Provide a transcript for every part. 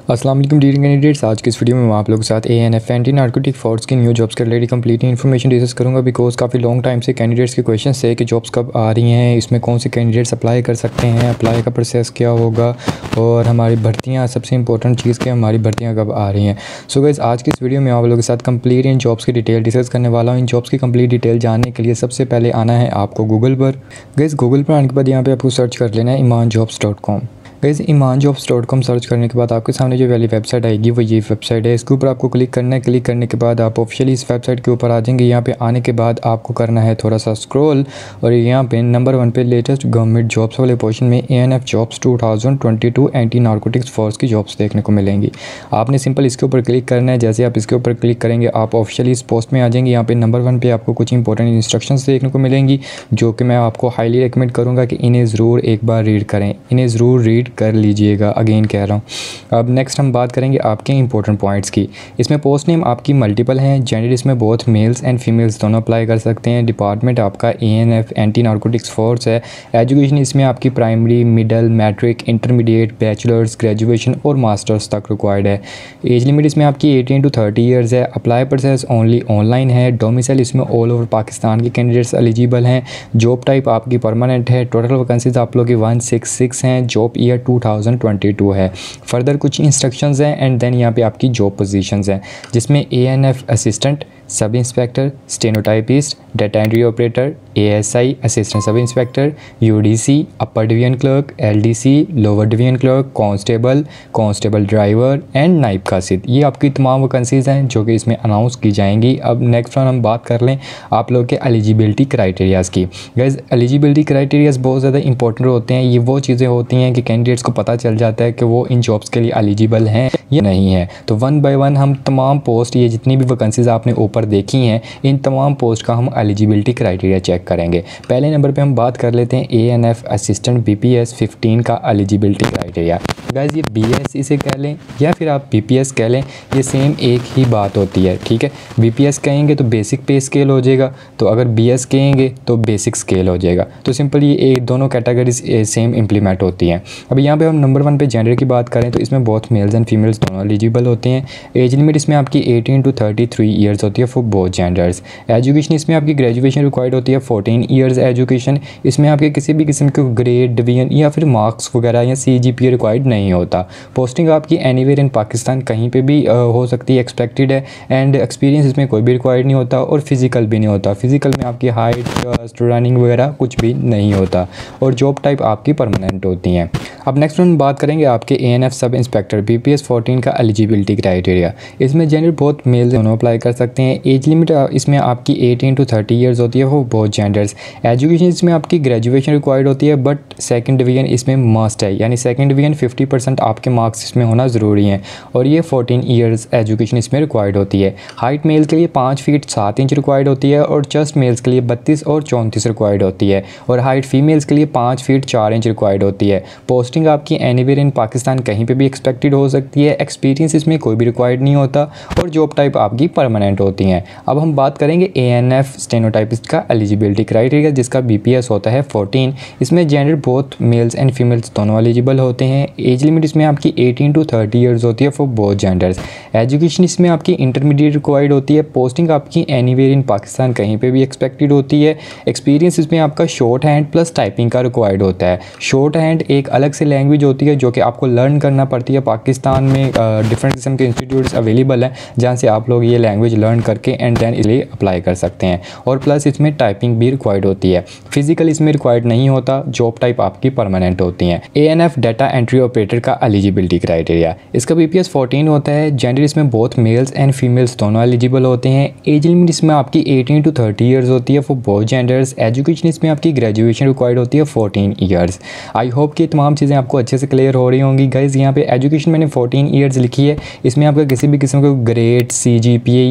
अस्सलाम वालेकुम dear candidates. आज की इस वीडियो में मैं आप लोगों के साथ ANF एंटी नार्कोटिक फोर्स की न्यू जॉब्स के रिलेटेड कंप्लीटली इन्फॉर्मेशन डिस्कस करूंगा। बिकॉज काफ़ी लॉन्ग टाइम से कैंडिडेट्स के क्वेश्चन है कि जॉब्स कब आ रही हैं, इसमें कौन से कैंडिडेट्स अप्लाई कर सकते हैं, अप्लाई का प्रोसेस क्या होगा और हमारी भर्तियाँ, सबसे इंपॉर्टेंट चीज़ कि हमारी भर्तियाँ कब आ रही हैं। सो गाइस, आज की इस वीडियो में आप लोगों के साथ कंप्लीट इन जॉब्स की डिटेल डिस्कस करने वाला हूँ। इन जॉब्स की कंप्लीट डिटेल जानने के लिए सबसे पहले आना है आपको गूगल पर। गाइस, गूगल पर आने के बाद यहाँ पे आपको सर्च कर लेना है imanjobs.com। गाइस, imanjobs.com सर्च करने के बाद आपके सामने जो वाली वेबसाइट आएगी वो ये वेबसाइट है। इसके ऊपर आपको क्लिक करना है। क्लिक करने के बाद आप ऑफिशियली इस वेबसाइट के ऊपर आ जाएंगे। यहाँ पे आने के बाद आपको करना है थोड़ा सा स्क्रॉल और यहाँ पे नंबर 1 पे लेटेस्ट गवर्नमेंट जॉब्स वाले पोर्शन में ANF jobs 2022 Anti Narcotics Force की जॉब्स देखने को मिलेंगी। आपने सिंपल इसके ऊपर क्लिक करना है। जैसे आप इसके ऊपर क्लिक करेंगे आप ऑफिशियली इस पोस्ट में आ जाएंगे। यहाँ पे नंबर 1 पे आपको कुछ इंपॉर्टेंट इंस्ट्रक्शंस देखने को मिलेंगी जो कि मैं आपको हाईली रिकमेंड करूँगा कि इन्हें ज़रूर एक बार रीड करें, इन्हें ज़रूर रीड कर लीजिएगा। अगेन कह रहा हूँ। अब नेक्स्ट हम बात करेंगे आपके इंपॉर्टेंट पॉइंट्स की। इसमें पोस्ट नेम आपकी मल्टीपल हैं। जेंडर इसमें बोथ मेल्स एंड फीमेल्स दोनों अप्लाई कर सकते हैं। डिपार्टमेंट आपका ANF एंटी नार्कोटिक्स फोर्स है। एजुकेशन इसमें आपकी primary, middle, matric, intermediate, bachelors, graduation और मास्टर्स तक रिक्वायर्ड है। एज लिमिट इसमें आपकी 18 to 30 ईयर्स है। अप्लाई प्रोसेस ओनली ऑनलाइन है। डोमिसाइल इसमें ऑल ओवर पाकिस्तान के कैंडिडेट्स एलिजिबल हैं। जॉब टाइप आपकी परमानेंट है। टोटल वैकेंसीज आप लोग की 166 हैं। जॉब ईयर 2022 है। फर्दर कुछ इंस्ट्रक्शंस हैं एंड देन यहाँ पे आपकी जॉब पोजीशंस हैं जिसमें ANF assistant, sub inspector, stenotypist, data entry operator, ASI assistant sub inspector, UDC upper division clerk, LDC lower division clerk, constable driver and नाइब कासिद। ये आपकी तमाम वैकेंसीज हैं जो कि इसमें अनाउंस की जाएंगी। अब नेक्स्ट वन हम बात कर लें आप लोग के एलिजिबिलिटी क्राइटेरियाज़ की। गाइस, एलिजिबिलिटी क्राइटेरियाज़ बहुत ज़्यादा इंपॉर्टेंट होते हैं। ये वो चीज़ें होती हैं कि कैंडिडेट्स को पता चल जाता है कि वो इन जॉब्स के लिए एलिजिबल हैं या नहीं है। तो 1 by 1 हम तमाम पोस्ट, ये जितनी भी वैकेंसीज आपने ऊपर देखी हैं, इन तमाम पोस्ट का हम एलिजिबिलिटी क्राइटेरिया चेक करेंगे। पहले नंबर पे हम बात कर लेते हैं ANF असिस्टेंट BPS 15 का एलिजिबिलिटी क्राइटेरिया। गाइस, ये BS इसे कह लें या फिर आप BPS कह लें, ये सेम एक ही बात होती है। ठीक है, BPS कहेंगे तो बेसिक पे स्केल हो जाएगा, तो अगर BS कहेंगे तो बेसिक स्केल हो जाएगा। तो सिंपल ये दोनों कैटेगरीज सेम इम्प्लीमेंट होती हैं। अब यहाँ पे हम नंबर 1 पे जेंडर की बात करें तो इसमें बोथ मेल्स एंड फीमेल्स दोनों एलिजिबल होते हैं। एज लिमिट इसमें आपकी 18 to 33 ईयर्स होती है फॉर बोथ जेंडर्स। एजुकेशन इसमें आपकी ग्रेजुएशन रिक्वायर्ड होती है 14 ईयर्स एजुकेशन। इसमें आपके किसी भी किस्म के ग्रेड, डिवीजन या फिर मार्क्स वगैरह या CGPA रिक्वायर्ड नहीं होता। पोस्टिंग आपकी एनीवेयर इन पाकिस्तान कहीं पे भी हो सकती है, एक्सपेक्टेड है। एंड एक्सपीरियंस इसमें कोई भी रिक्वायर्ड नहीं होता और फिजिकल भी नहीं होता। फिजिकल में आपकी हाइट, रनिंग वगैरह कुछ भी नहीं होता और जॉब टाइप आपकी परमानेंट होती हैं। अब नेक्स्ट हम बात करेंगे आपके ANF सब इंस्पेक्टर BPS 14 का एलिजिबिलिटी क्राइटेरिया। इसमें जेंडर बहुत मेल्स दोनों अप्लाई कर सकते हैं। एज लिमिट इसमें आपकी 18 to 30 ईयर्स होती है वो बहुत जेंडर्स। एजुकेशन इसमें आपकी ग्रेजुएशन रिक्वायर्ड होती है बट सेकंड डिवीजन इसमें मस्ट है, यानी सेकंड डिवीजन 50% आपके मार्क्स इसमें होना ज़रूरी है और ये 14 ईयर्स एजुकेशन इसमें रिक्वायर्ड होती है। हाइट मेल्स के लिए 5 फीट 7 इंच रिक्वायर्ड होती है और चेस्ट मेल्स के लिए 32 और 34 रिक्वायर्ड होती है और हाइट फीमेल्स के लिए 5 फीट 4 इंच रिक्वायर्ड होती है। पोस्टिंग आपकी एनीवेयर इन पाकिस्तान कहीं पे भी एक्सपेक्टेड हो सकती है। एक्सपीरियंस इसमें कोई भी रिक्वायर्ड नहीं होता और जॉब टाइप आपकी परमानेंट होती हैं। अब हम बात करेंगे ANF स्टेनोटाइपिस्ट का एलिजिबिलिटी क्राइटेरिया जिसका BPS होता है 14। इसमें gender both males and females दोनों एलिजिबल होते हैं। एज लिमिट इसमें आपकी 18 to 30 ईयर्स होती है फॉर बोथ जेंडर्स। एजुकेशन इसमें आपकी इंटरमीडिएट रिक्वायर्ड होती है। पोस्टिंग आपकी एनीवेयर इन पाकिस्तान कहीं पे भी एक्सपेक्टेड होती है। एक्सपीरियंस इसमें आपका शॉर्ट हैंड प्लस टाइपिंग का रिक्वायर्ड होता है। शॉर्ट हैंड एक अलग से लैंग्वेज होती है जो कि आपको लर्न करना पड़ती है। पाकिस्तान में डिफरेंट किस्म के इंस्टीट्यूट्स अवेलेबल हैं जहाँ से आप लोग ये लैंग्वेज लर्न करके एंड देन इसलिए अप्लाई कर सकते हैं और प्लस इसमें टाइपिंग भी रिक्वायर्ड होती है। फिजिकल इसमें रिक्वायर्ड नहीं होता। जॉब टाइप आपकी परमानेंट होती हैं। ANF डाटा एंट्री ऑपरेटर का एलिजिबिलिटी क्राइटेरिया, इसका BPS 14 होता है। जेंडर इसमें बोथ मेल्स एंड फीमेल्स दोनों एलिजिबल होते हैं। एज लिमिट इसमें आपकी 18 to 30 ईयर्स होती है फॉर बोथ जेंडर्स। एजुकेशन इसमें आपकी ग्रेजुएशन रिक्वायर्ड होती है 14 ईयर्स। आई होप कि तमाम चीज़ें आपको अच्छे से क्लियर हो रही होंगी। गाइज, यहाँ पे एजुकेशन मैंने 14 ईयर्स लिखी है। इसमें आपका किसी भी किस्म का ग्रेड, CGPA या फिर मार्क्स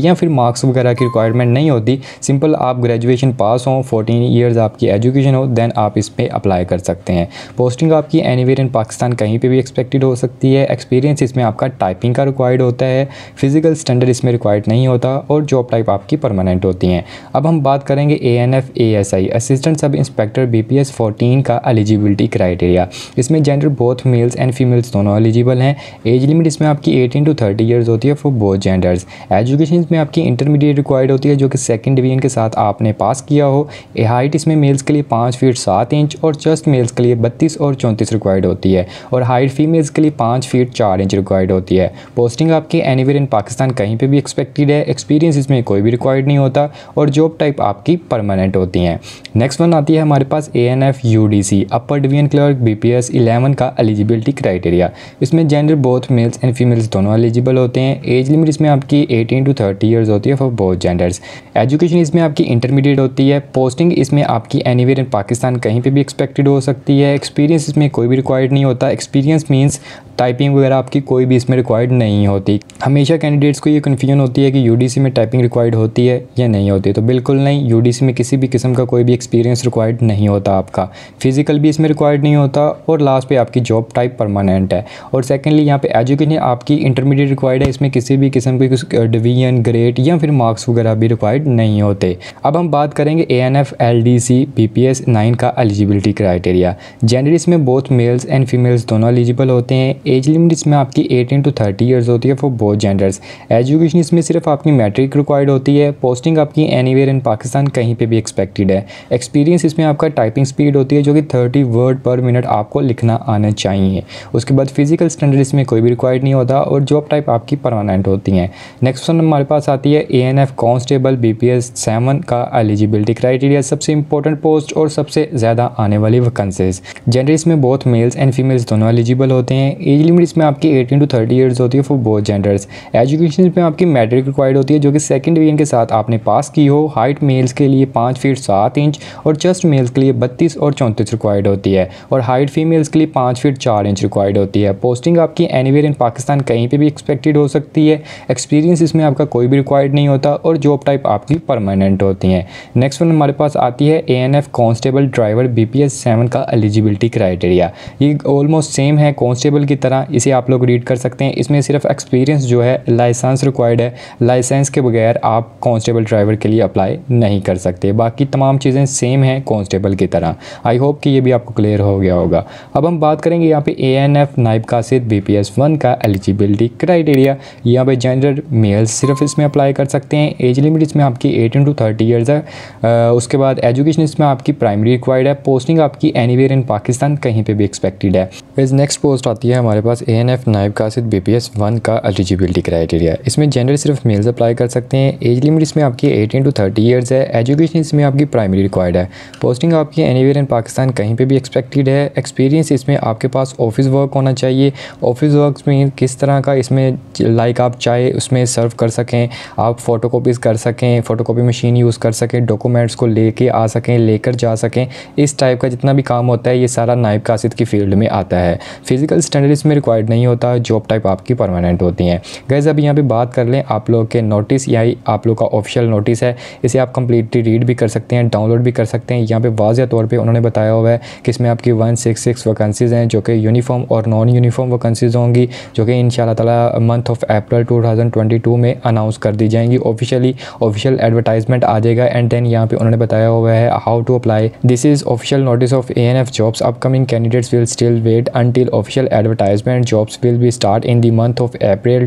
मार्क्स वगैरह की रिक्वायरमेंट नहीं होती। सिंपल आप ग्रेजुएशन पास हो, 14 ईयर्स आपकी एजुकेशन हो, देन आप इस पर अप्लाई कर सकते हैं। पोस्टिंग आपकी एनीवेयर इन पाकिस्तान कहीं पे भी एक्सपेक्टेड हो सकती है। एक्सपीरियंस इसमें आपका टाइपिंग का रिक्वायर्ड होता है, फिजिकल स्टैंडर्ड इसमें रिक्वायर्ड नहीं होता और जॉब टाइप आपकी परमानेंट होती हैं। अब हम बात करेंगे ANF ASI assistant sub inspector BPS 14 का एलिजिबिलिटी क्राइटेरिया। इसमें gender both males and females दोनों एलिजिबल हैं। एज लिमिट इसमें आपकी 18 to 30 ईयर्स होती है फॉर बोथ जेंडर्स। एजुकेशन इसमें आपकी इंटरमीडिएट रिक्वायर्ड होती है जो कि सेकंड डिवीजन के साथ आपने पास किया हो। हाइट इसमें मेल्स के लिए 5 फीट 7 इंच और चेस्ट मेल्स के लिए 32 और 34 रिक्वायर्ड होती है और हाइट फीमेल्स के लिए 5 फीट 4 इंच रिक्वायर्ड होती है। पोस्टिंग आपकी एनीवेयर इन पाकिस्तान कहीं पे भी एक्सपेक्टेड है। एक्सपीरियंस इसमें कोई भी रिक्वायर्ड नहीं होता और जॉब टाइप आपकी परमानेंट होती हैं। नेक्स्ट वन आती है हमारे पास ANF UDC upper division clerk BPS 11 का एलिजिबिलिटी क्राइटेरिया। इसमें gender both males and females दोनों एलिजिबल होते हैं। एज लिमिट इसमें आपकी 18 to 30 ईयर्स होती है फॉर बोथ जेंडर्स। एजुकेशन इसमें आपकी इंटरमीडिएट होती है। पोस्टिंग इसमें आपकी एनीवेयर इन पाकिस्तान कहीं पे भी एक्सपेक्टेड हो सकती है। एक्सपीरियंस इसमें कोई भी रिक्वायर्ड नहीं होता। एक्सपीरियंस मींस टाइपिंग वगैरह आपकी कोई भी इसमें रिक्वायर्ड नहीं होती। हमेशा कैंडिडेट्स को ये कन्फ्यूजन होती है कि UDC में टाइपिंग रिक्वायर्ड होती है या नहीं होती, तो बिल्कुल नहीं। UDC में किसी भी किस्म का कोई भी एक्सपीरियंस रिक्वायर्ड नहीं होता आपका। फिजिकल भी इसमें रिक्वायर्ड नहीं होता और लास्ट पे आपकी जॉब टाइप परमानेंट है। और सेकेंडली यहाँ पे एजुकेशन आपकी इंटरमीडिएट रिक्वायर्ड है। इसमें किसी भी किस्म की डिवीजन ग्रेड या फिर मार्क्स वगैरह भी रिक्वायर्ड नहीं होते। अब हम बात करेंगे ANF LDC BPS 9 का एलिजिबिलिटी क्राइटेरिया। जेंडर इसमें बोथ मेल्स एंड फीमेल्स दोनों एलिजिबल होते हैं। एज लिमिट इसमें आपकी 18 to 30 ईयर्स होती है फॉर बोथ जेंडर्स। एजुकेशन इसमें सिर्फ आपकी मैट्रिक रिक्वायर्ड होती है। पोस्टिंग आपकी एनीवेयर इन पाकिस्तान कहीं पे भी एक्सपेक्टेड है। एक्सपीरियंस इसमें आपका टाइपिंग स्पीड होती है जो कि 30 वर्ड पर मिनट आपको लिखना आना चाहिए। उसके बाद फिजिकल स्टैंडर्ड इसमें कोई भी रिक्वायर्ड नहीं होता और जॉब टाइप आपकी परमानेंट होती हैं। नेक्स्ट वन हमारे पास आती है ANF कांस्टेबल BPS 7 का एलिजिबिलिटी क्राइटेरिया। सबसे इंपॉर्टेंट पोस्ट और सबसे ज़्यादा आने वाली वैकेंसीज। जेंडर इसमें बोथ मेल्स एंड फीमेल्स दोनों एलिजिबल होते हैं। एज लिमिट इसमें आपकी 18 to 30 ईयर्स होती है फॉर बोथ जेंडर्स। एजुकेशन में आपकी मैट्रिक रिक्वायर्ड होती है जो कि सेकंड डिवीजन के साथ आपने पास की हो। हाइट मेल्स के लिए 5 फीट 7 इंच और चेस्ट मेल्स के लिए 32 और 34 रिक्वायर्ड होती है और हाइट फीमेल्स के लिए 5 फीट 4 इंच रिक्वायर्ड होती है। पोस्टिंग आपकी एनीवेयर इन पाकिस्तान कहीं पे भी एक्सपेक्टेड हो सकती है। एक्सपीरियंस इसमें आपका कोई भी रिक्वायर्ड नहीं होता और जॉब टाइप आपकी परमानेंट होती हैं। नेक्स्ट वन हमारे पास आती है ANF कांस्टेबल ड्राइवर BPS 7 का एलिजिबिलिटी क्राइटेरिया। ये ऑलमोस्ट सेम है कांस्टेबल की तरह, इसे आप लोग रीड कर सकते हैं। इसमें सिर्फ एक्सपीरियंस जो है, लाइसेंस रिक्वायर्ड है। लाइसेंस के बगैर आप कांस्टेबल ड्राइवर के लिए अप्लाई नहीं कर सकते। बाकी तमाम चीज़ें सेम हैं कांस्टेबल की तरह। आई होप कि ये भी आपको क्लियर हो गया होगा। अब हम बात करेंगे यहाँ पे ANF नायब कासिद BPS 1 का एलिजिबिलिटी क्राइटेरिया। यहाँ पे जेंडर मेल्स सिर्फ इसमें अप्लाई कर सकते हैं। एज लिमिट इसमें आपकी 18 to 30 ईयर्स है। उसके बाद एजुकेशन इसमें आपकी प्राइमरी रिक्वायर्ड है। पोस्टिंग आपकी एनीवेयर इन पाकिस्तान कहीं पे भी एक्सपेक्टेड है। फिर नेक्स्ट पोस्ट आती है हमारे पास ANF नायब कासिद BPS 1 का एलिजिबिलिटी क्राइटेरिया। इसमें जेंडर सिर्फ मेल्स अप्लाई कर सकते हैं। एज लिमिट इसमें आपकी 18 to 30 ईयर्स है। एजुकेशन इसमें आपकी प्राइमरी रिक्वायर्ड है। पोस्टिंग आपकी एनीवेयर इन पाकिस्तान कहीं पे भी एक्सपेक्टेड है। एक्सपीरियंस इसमें आपके पास ऑफिस वर्क होना चाहिए। ऑफिस वर्क में किस तरह का, इसमें लाइक आप चाहे उसमें सर्व कर सकें, आप फ़ोटोकॉपीज़ कर सकें, फ़ोटोकॉपी मशीन यूज़ कर सकें, डॉक्यूमेंट्स को लेके आ सकें, लेकर जा सकें। इस टाइप का जितना भी काम होता है ये सारा नायब कासिद की फील्ड में आता है। फिजिकल स्टैंडर्ड इसमें रिक्वायर्ड नहीं होता। जॉब टाइप आपकी परमानेंट होती हैं। गाइस अब यहाँ पे बात कर लें आप लोग के नोटिस, या आप लोग का ऑफिशियल नोटिस है। इसे आप कंप्लीटली रीड भी कर सकते हैं, डाउनलोड भी कर सकते हैं। यहाँ पे वाज़िया तौर पे उन्होंने बताया हुआ है कि इसमें आपकी 166 वैकेंसीज़ हैं जो कि यूनिफॉर्म और नॉन यूनिफॉर्म वैकेंसीज़ होंगी, जो कि इंशाल्लाह ताला मंथ ऑफ अप्रैल 2022 में अनाउंस कर दी जाएंगी। ऑफिशियल एडवर्टाइजमेंट आ जाएगा। एंड देन यहाँ पे उन्होंने बताया हुआ है how to apply. This is official notice of ANF jobs. Upcoming candidates will still wait until official advertisement. Jobs will be start in the month of April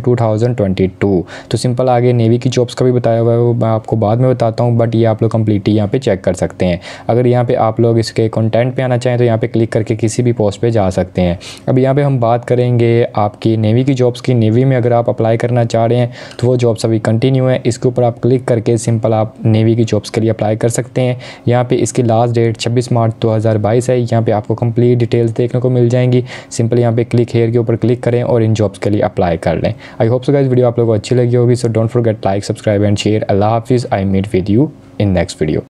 2022। तो simple आगे navy की jobs का भी बताया हुआ है, वो मैं आपको बाद में बताता हूँ, बट ये आप लोग कंप्लीटली यहाँ पे चेक कर सकते हैं। अगर यहाँ पे आप लोग इसके कंटेंट पे आना चाहें तो यहाँ पे क्लिक करके किसी भी पोस्ट पे जा सकते हैं। अब यहाँ पे हम बात करेंगे आपकी नेवी की जॉब्स की। नेवी में अगर आप अप्लाई करना चाह रहे हैं तो वो जॉब्स अभी कंटिन्यू है। इसके ऊपर आप क्लिक करके सिंपल आप नेवी की जॉब्स के लिए अप्लाई कर सकते हैं। यहाँ पे इसकी लास्ट डेट 26 मार्च 2022 है। यहाँ पे आपको कंप्लीट डिटेल्स देखने को मिल जाएंगी। सिंपल यहाँ पे क्लिक हेयर के ऊपर क्लिक करें और इन जॉब्स के लिए अप्लाई कर लें। I hope so guys video आप लोगों को अच्छी लगी होगी। So don't forget like, subscribe and share. अल्लाह हाफिज़। I meet with you in next video.